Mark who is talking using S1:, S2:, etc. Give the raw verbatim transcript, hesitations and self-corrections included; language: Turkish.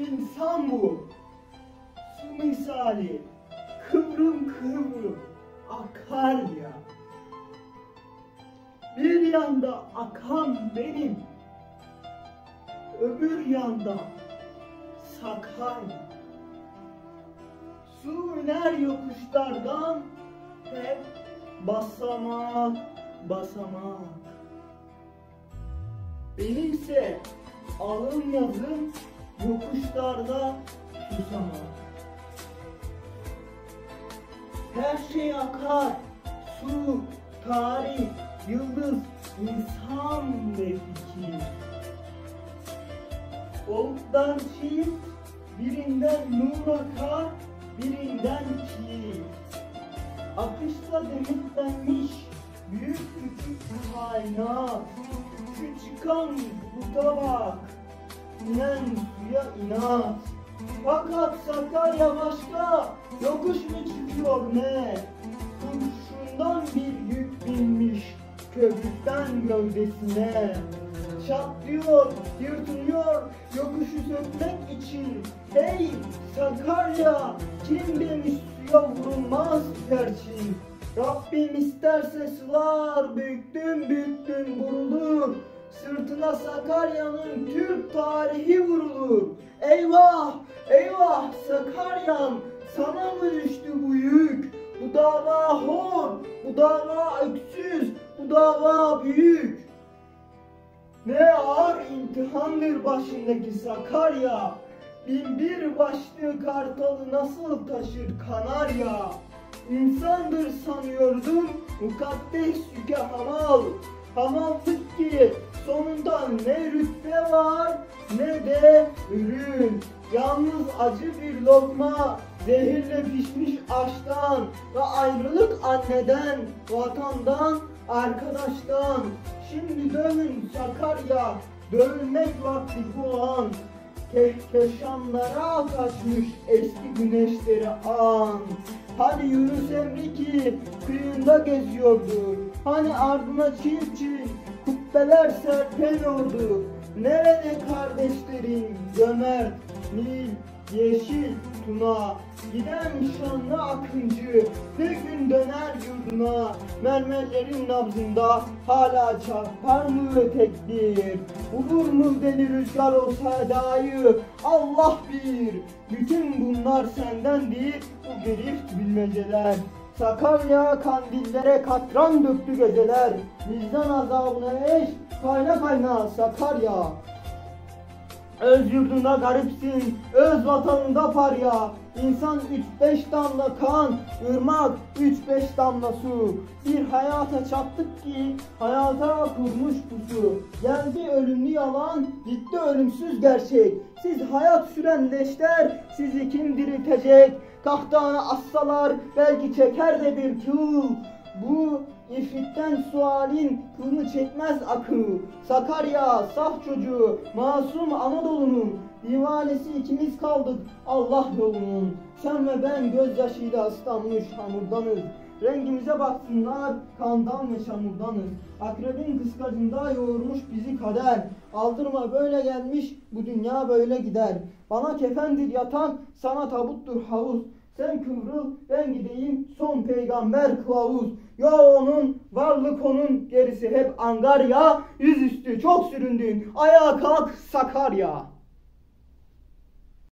S1: İnsan bu. Su misali. Kıvrım kıvrım akar ya. Bir yanda akan benim, öbür yanda Sakarya. Su iner yokuşlardan, hep basamak basamak. Benimse alın yazım yokuşlarda susamak. Her şey akar, su, tarih, yıldız, insan ve fikir. Oluklar çift, birinden nur akar, birinden kir. Akışta demetlenmiş büyük küçük kainat. Şu çıkan buluta bak, inen suya inat. Fakat Sakarya başka, yokuş mu çıkıyor ne? Kurşundan bir yük binmiş köprüden gövdesine. Çatlıyor, yırtılıyor yokuşu sökmek için. Hey Sakarya, kim demiş suya vurulmaz perçin? Rabbim isterse sular büktüm büktüm vurulur. Sırtına Sakarya'nın Türk tarihi vurulur. Eyvah, eyvah Sakarya'm, sana mı düştü bu yük? Bu dava hor, bu dava öksüz, bu dava büyük. Ne ağır imtihandır başındaki Sakarya. Bin bir başlı kartalı nasıl taşır Kanarya? İnsandır sanıyordum mukaddes yüke hamal. Hamallık ki sonunda ne rütbe var ne de ürün. Yalnız acı bir lokma zehirle pişmiş aştan ve ayrılık anneden, vatandan, arkadaştan. Şimdi dönün Sakarya, dönmek vakti bulan. Kehkeşanlara kaçmış eski güneşleri an. Hani Yunus Emre ki kıyında geziyordu. Hani ardına çift çift kubbeler serpeniyordu. Nerede kardeşlerin cömert, Nil, yeşil, Tuna? Giden şanlı akıncı bir gün döner yurduna. Mermerlerin nabzında hala çarpar mı tekbir? Bulur mu deli rüzgar o sedayı? Allah bir. Bütün bunlar senden değil, bu gerift bilmeceler. Sakarya kandillere katran döktü geceler. Vicdan azabına eş kayna kayna Sakarya. Öz yurdunda garipsin, öz vatanında parya. İnsan üç beş damla kan, ırmak üç beş damla su. Bir hayata çattık ki hayata kurmuş pusu. Geldi ölümlü yalan, gitti ölümsüz gerçek. Siz hayat süren leşler, sizi kim diriltecek? Kahtana assalar belki çeker de bir tığ. Bu ifritten sualin kılını çekmez akı. Sakarya saf çocuğu, masum Anadolu'nun divanesi ikimiz kaldık Allah yolunun. Sen ve ben gözyaşıyla ıslanmış hamurdanız. Rengimize baksınlar kandan ve çamurdanız. Akrebin kıskacında yoğurmuş bizi kader. Aldırma böyle gelmiş bu dünya böyle gider. Bana kefendir yatan, sana tabuttur havuz. Sen kıvrıl ben gideyim son peygamber kılavuz. Ya onun varlık onun gerisi hep angarya. Yüzüstü çok süründün ayağa kalk Sakarya.